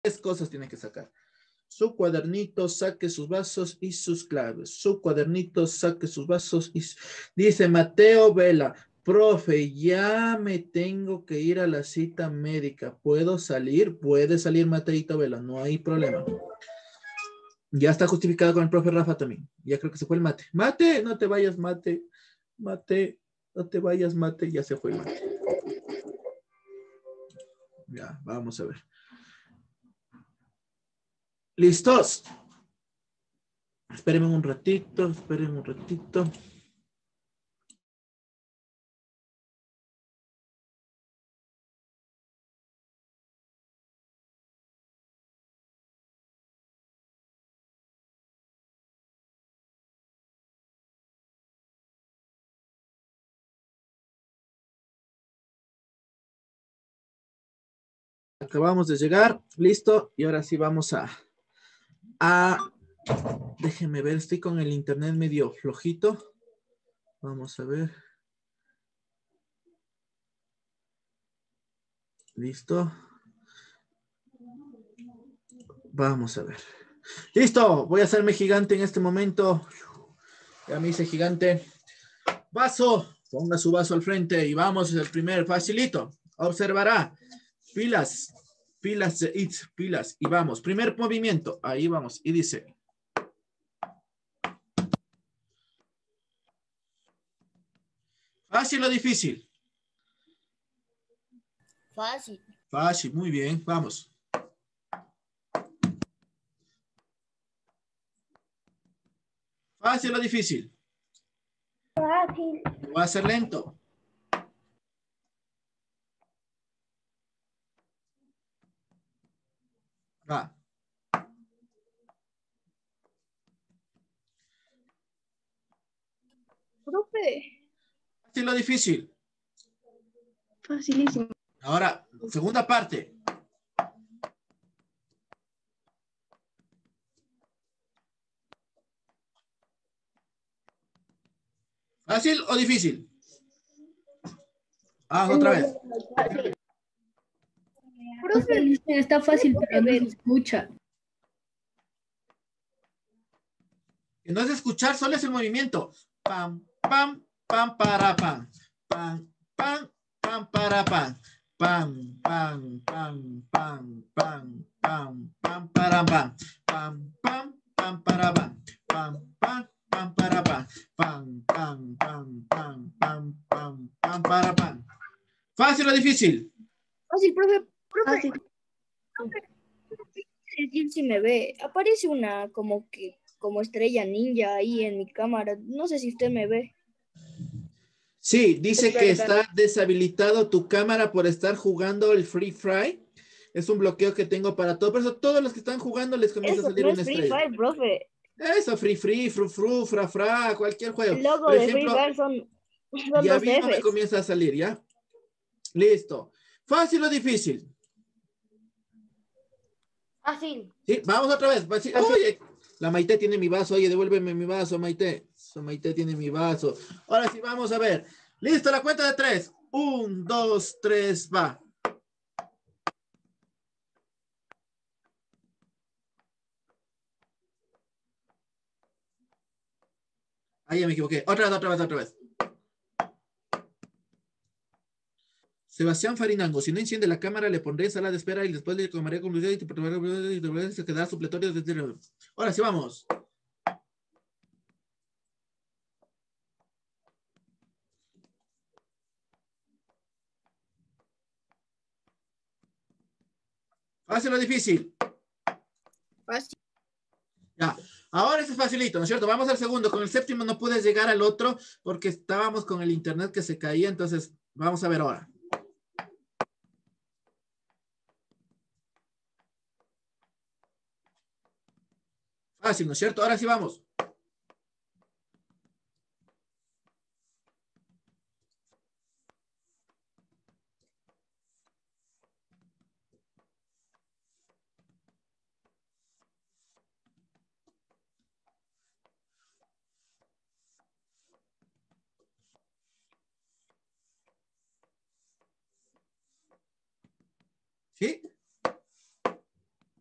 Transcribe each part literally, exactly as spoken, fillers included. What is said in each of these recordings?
Tres cosas tiene que sacar. Su cuadernito, saque sus vasos y sus claves. Su cuadernito, saque sus vasos y... Dice Mateo Vela, profe, ya me tengo que ir a la cita médica. ¿Puedo salir? Puede salir Mateito Vela, no hay problema. Ya está justificado con el profe Rafa también. Ya creo que se fue el mate. Mate, no te vayas, mate. Mate, no te vayas, mate. Ya se fue el mate. Ya, vamos a ver. ¿Listos? Espérenme un ratito, espérenme un ratito. Acabamos de llegar, listo, y ahora sí vamos a, a, déjenme ver, estoy con el internet medio flojito. Vamos a ver. Listo. Vamos a ver. Listo, voy a hacerme gigante en este momento. Ya me hice gigante. Vaso, ponga su vaso al frente y vamos, el primer facilito. Observará. Pilas, pilas de it, pilas. Y vamos, primer movimiento. Ahí vamos. Y dice. ¿Fácil o difícil? Fácil. Fácil, muy bien. Vamos. ¿Fácil o difícil? Fácil. Va a ser lento. Va. Profe. ¿Fácil o difícil? Facilísimo. Ahora, segunda parte. ¿Fácil o difícil? Ah, otra vez. Profe, está fácil, pero no se escucha. Que no es escuchar, solo es el movimiento. Pam, pam, pam, para, pam. Pam, pam, pam, para, pam. Pam, pam, pam, pam, pam, pam, pam, para, pam. Pam, pam, pam, para, pam. Pam, pam, pam, para, pam. Pam, pam, pam, pam, pam, pam, pam, para, pam. ¿Fácil o difícil? Fácil, profe. Profe. Profe. Decir si me ve. Aparece una como que como estrella ninja ahí en mi cámara. No sé si usted me ve. Sí, dice que está deshabilitado tu cámara por estar jugando el Free Fire. Es un bloqueo que tengo para todo. Por eso todos los que están jugando les comienza Eso a salir no una es Free estrella. Fire, profe. Eso, Free Free, Fru Fru, Fra Fra, cualquier juego. El logo Por de Free ejemplo, Fire son, son ya dos mismo me Fs. comienza a salir, ¿ya? Listo. ¿Fácil o difícil? Fácil. Sí, vamos otra vez. Oye, la Maite tiene mi vaso. Oye, devuélveme mi vaso, Maite. So, Maite tiene mi vaso. Ahora sí, vamos a ver. Listo, la cuenta de tres. Un, dos, tres, va. Ahí ya me equivoqué. Otra vez, otra vez, otra vez. Sebastián Farinango, si no enciende la cámara, le pondré sala de espera y después le tomaré con y te quedará supletorio. Ahora sí, vamos. ¿Fácil o difícil? Fácil. Ya. Ahora ese es facilito, ¿no es cierto? Vamos al segundo. Con el séptimo no puedes llegar al otro porque estábamos con el internet que se caía. Entonces, vamos a ver ahora. Fácil, ¿no es cierto? Ahora sí vamos. ¿Sí?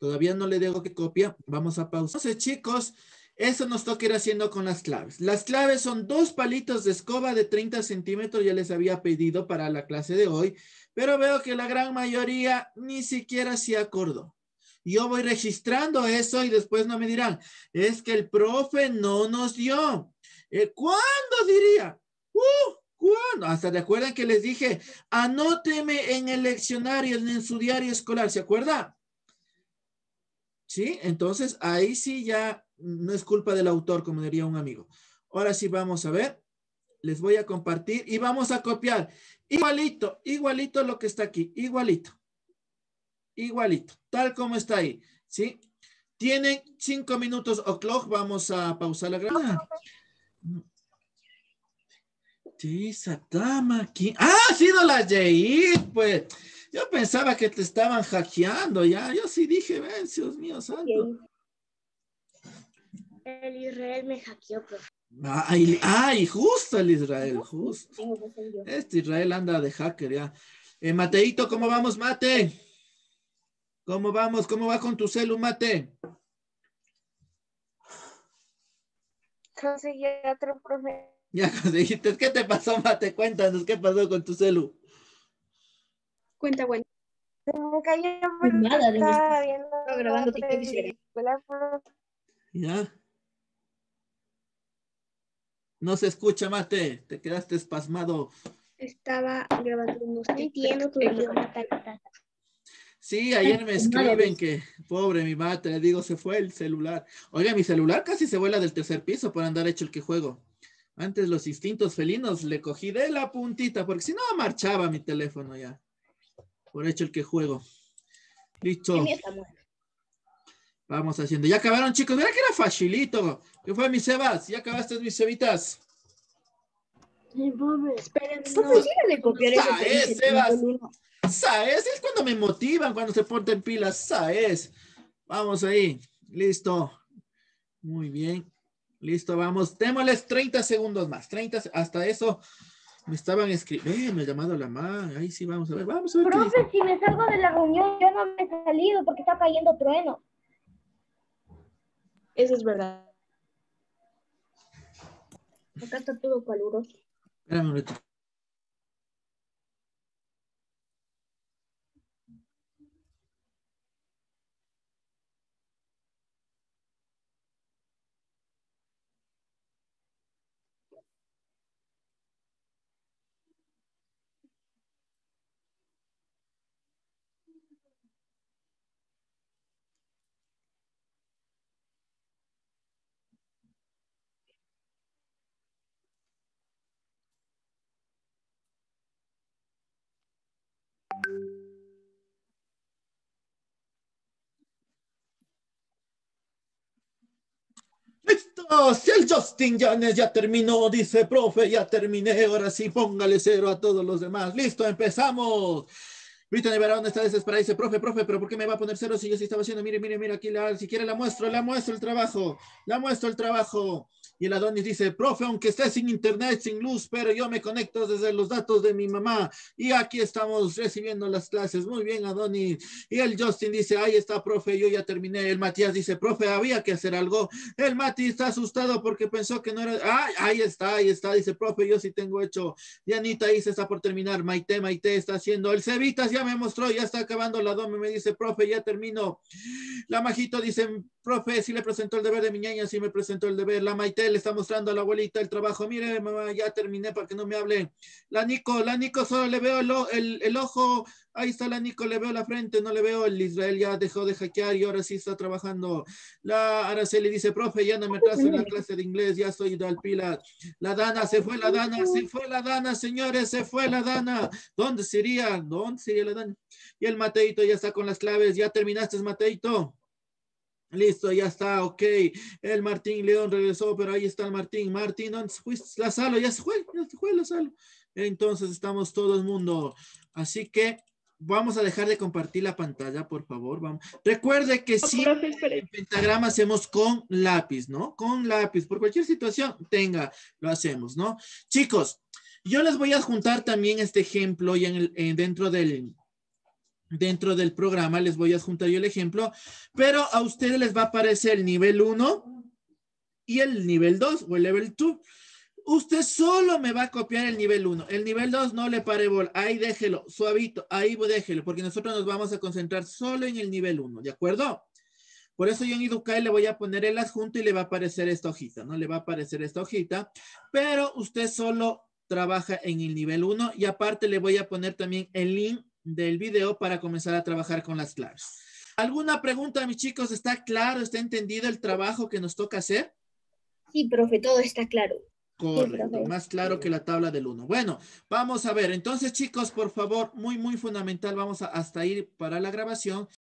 Todavía no le digo que copia. Vamos a pausar. Entonces, chicos, eso nos toca ir haciendo con las claves. Las claves son dos palitos de escoba de treinta centímetros. Ya les había pedido para la clase de hoy. Pero veo que la gran mayoría ni siquiera se acordó. Yo voy registrando eso y después no me dirán, es que el profe no nos dio. Eh, ¿Cuándo diría? Uh, ¿Cuándo? Hasta recuerdan que les dije, anóteme en el leccionario, en su diario escolar, ¿se acuerda? Sí, entonces ahí sí ya no es culpa del autor, como diría un amigo. Ahora sí vamos a ver. Les voy a compartir y vamos a copiar. Igualito, igualito lo que está aquí, igualito. Igualito, tal como está ahí, ¿sí? Tienen cinco minutos o'clock, vamos a pausar la grabación. Sí, esa dama aquí. ¡Ah, ha sido la Jair! Pues, yo pensaba que te estaban hackeando ya. Yo sí dije, ven, Dios mío santo. El Israel me hackeó, profe. Ay, ay, justo el Israel, justo. Este Israel anda de hacker ya. Eh, Mateito, ¿cómo vamos, Mate? ¿Cómo vamos? ¿Cómo va con tu celu, Mate? Conseguí otro profe. Ya conseguiste. ¿Qué te pasó, Mate? Cuéntanos, ¿qué pasó con tu celu? Cuenta, cuenta. Se me cayó porque Nada de estaba esto. viendo Estaba grabando la TikTok y se le- película, profe. ¿Ya? No se escucha, Mate. Te quedaste espasmado. Estaba grabando unos TikTok. Sí, ayer me escriben que, pobre mi Mate, le digo, se fue el celular. Oiga, mi celular casi se vuela del tercer piso por andar hecho el que juego. Antes los instintos felinos le cogí de la puntita, porque si no marchaba mi teléfono ya. Por hecho el que juego. Listo. El mío está muerto. Vamos haciendo. Ya acabaron, chicos. Mira que era facilito. ¿Qué fue, mis Sebas? ¿Ya acabaste, mis Cebitas? Sí, profe. Esperen, No no. quisiera de copiar eso que ¿Sabes, dice Sebas? el uno. ¿Sabes? Es cuando me motivan, cuando se ponen pilas. ¿Sabes? Vamos ahí. Listo. Muy bien. Listo, vamos. Démosles treinta segundos más. treinta, hasta eso me estaban escribiendo. Eh, me ha llamado la man. Ahí sí, vamos a ver. Vamos a ver qué dice. Profe, si me salgo de la reunión, yo no me he salido porque está cayendo trueno. Eso es verdad. Acá está todo caluroso. Espérame un ratito. ¡Listo! Si el Justin Llanes ya terminó, dice, profe, ya terminé, ahora sí, póngale cero a todos los demás. ¡Listo, empezamos! Brittany Barón está desesperada, dice, profe, profe, pero ¿por qué me va a poner cero si yo sí estaba haciendo? Mire, mire, mire, aquí la, si quiere la muestro, la muestro el trabajo, la muestro el trabajo. Y el Adonis dice, profe, aunque esté sin internet, sin luz, pero yo me conecto desde los datos de mi mamá. Y aquí estamos recibiendo las clases. Muy bien, Adonis. Y el Justin dice, ahí está, profe, yo ya terminé. El Matías dice, profe, había que hacer algo. El Mati está asustado porque pensó que no era... Ah, ahí está, ahí está. Dice, profe, yo sí tengo hecho. Dianita ahí se está por terminar. Maite, Maite está haciendo. El Cevitas ya me mostró, ya está acabando la dome. Me dice, profe, ya termino. La Majito dice, profe, sí le presentó el deber de mi ñaña, sí me presentó el deber. La Maite le está mostrando a la abuelita el trabajo. Mire, mamá, ya terminé para que no me hable. La Nico, la Nico solo le veo el, el, el ojo. Ahí está la Nico, le veo la frente, no le veo. El Israel ya dejó de hackear y ahora sí está trabajando. La Araceli dice, profe, ya no me atraso en la clase de inglés, ya estoy al pila. La Dana, se fue la Dana, se fue la Dana, señores, se fue la Dana. ¿Dónde sería? ¿Dónde sería la Dana? Y el Mateito ya está con las claves. ¿Ya terminaste, Mateito? Listo, ya está, ok. El Martín León regresó, pero ahí está el Martín. Martín, ¿dónde fuiste? La Salo, ya se fue, ya se fue la Salo. Entonces estamos todo el mundo. Así que vamos a dejar de compartir la pantalla, por favor. Vamos. Recuerde que si el pentagrama hacemos con lápiz, ¿no? Con lápiz. Por cualquier situación, tenga, lo hacemos, ¿no? Chicos, yo les voy a juntar también este ejemplo y en el, en, dentro del... dentro del programa, les voy a adjuntar yo el ejemplo, pero a ustedes les va a aparecer el nivel uno y el nivel dos o el level dos. Usted solo me va a copiar el nivel uno. El nivel dos no le pare bola. Ahí déjelo, suavito, ahí déjelo, porque nosotros nos vamos a concentrar solo en el nivel uno, ¿de acuerdo? Por eso yo en Educay le voy a poner el adjunto y le va a aparecer esta hojita, ¿no? Le va a aparecer esta hojita, pero usted solo trabaja en el nivel uno y aparte le voy a poner también el link del video para comenzar a trabajar con las claves. ¿Alguna pregunta, mis chicos? ¿Está claro? ¿Está entendido el trabajo que nos toca hacer? Sí, profe, todo está claro. Correcto, profe. más claro que la tabla del uno. Bueno, vamos a ver. Entonces, chicos, por favor, muy, muy fundamental. Vamos a hasta ir para la grabación.